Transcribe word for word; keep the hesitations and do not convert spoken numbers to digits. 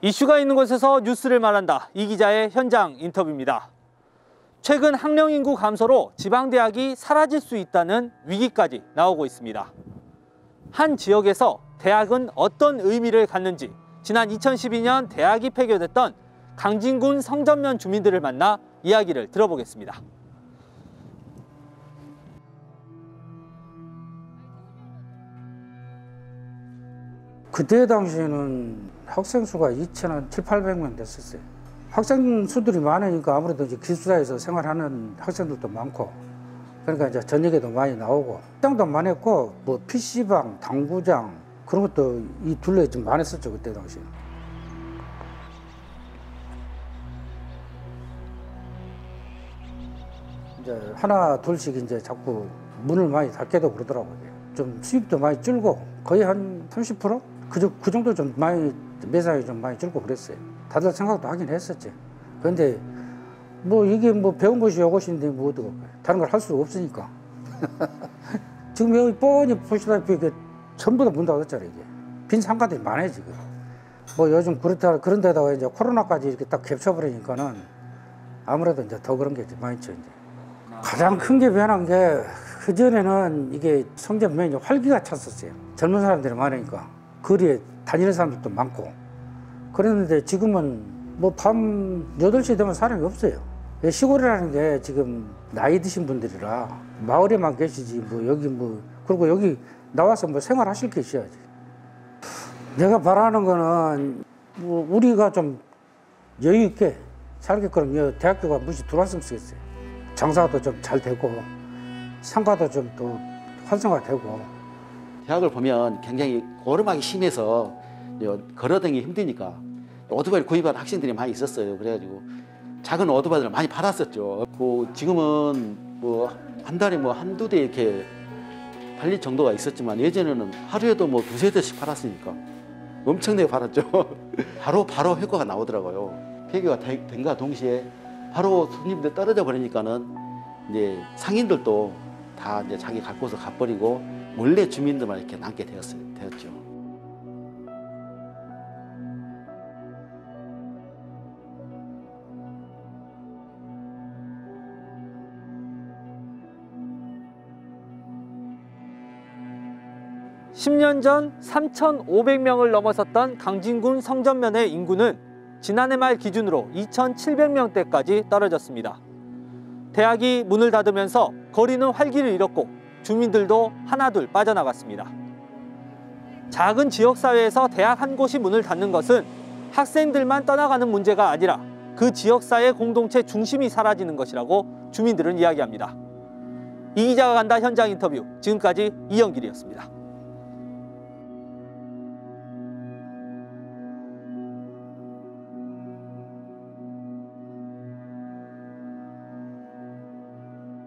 이슈가 있는 곳에서 뉴스를 말한다. 이 기자의 현장 인터뷰입니다. 최근 학령 인구 감소로 지방대학이 사라질 수 있다는 위기까지 나오고 있습니다. 한 지역에서 대학은 어떤 의미를 갖는지 지난 이천십이 년 대학이 폐교됐던 강진군 성전면 주민들을 만나 이야기를 들어보겠습니다. 그때 당시에는 학생 수가 이천 칠팔백 명 됐었어요. 학생 수들이 많으니까 아무래도 이제 기숙사에서 생활하는 학생들도 많고, 그러니까 이제 저녁에도 많이 나오고, 식당도 많았고, 뭐 피시방, 당구장 그런 것도 이 둘레에 좀 많았었죠, 그때 당시에. 이제 하나 둘씩 이제 자꾸 문을 많이 닫게도 그러더라고요. 좀 수입도 많이 줄고 거의 한 삼십 퍼센트? 그, 그 정도 좀 많이 매상이 좀 많이 줄고 그랬어요. 다들 생각도 하긴 했었지. 그런데 뭐 이게 뭐 배운 것이 요것인데 뭐 어떡해. 다른 걸 할 수가 없으니까. 지금 여기 뻔히 보시다시피 이게 전부 다 문 닫았잖아요, 이게. 빈 상가들이 많아요, 지금. 뭐 요즘 그렇다, 그런 데다가 이제 코로나까지 이렇게 딱 겹쳐버리니까는 아무래도 이제 더 그런 게 많죠, 이제. 가장 큰 게 변한 게 그전에는 이게 성전면이 활기가 찼었어요. 젊은 사람들이 많으니까. 거리에 다니는 사람들도 많고. 그랬는데 지금은 뭐 밤 여덟 시 되면 사람이 없어요. 시골이라는 게 지금 나이 드신 분들이라 마을에만 계시지 뭐 여기 뭐 그리고 여기 나와서 뭐 생활하실 게 있어야지. 내가 바라는 거는 뭐 우리가 좀 여유 있게 살게끔 대학교가 무시 들어왔으면 좋겠어요. 장사도 좀 잘 되고 상가도 좀 또 활성화되고. 대학을 보면 굉장히 고름하기 심해서 걸어다니기 힘드니까 오토바이를 구입한 학생들이 많이 있었어요. 그래가지고 작은 오토바이를 많이 팔았었죠. 뭐 지금은 뭐 한 달에 뭐 한두 대 이렇게 팔릴 정도가 있었지만 예전에는 하루에도 뭐 두세 대씩 팔았으니까 엄청나게 팔았죠. 바로 바로 효과가 나오더라고요. 폐교가 된과 동시에 바로 손님들 떨어져 버리니까는 이제 상인들도 다 이제 자기 갈 곳을 가버리고 원래 주민들만 이렇게 남게 되었어요, 되었죠. 십 년 전 삼천오백 명을 넘어섰던 강진군 성전면의 인구는 지난해 말 기준으로 이천칠백 명대까지 떨어졌습니다. 대학이 문을 닫으면서 거리는 활기를 잃었고 주민들도 하나둘 빠져나갔습니다. 작은 지역사회에서 대학 한 곳이 문을 닫는 것은 학생들만 떠나가는 문제가 아니라 그 지역사회 공동체 중심이 사라지는 것이라고 주민들은 이야기합니다. 이 기자가 간다 현장 인터뷰, 지금까지 이영길이었습니다.